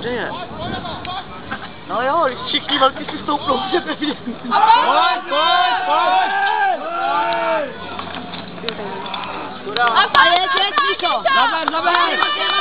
Kde je? No jo, když všichni velký si stoupnou, že to vidět. A je, Míšo! Zaber!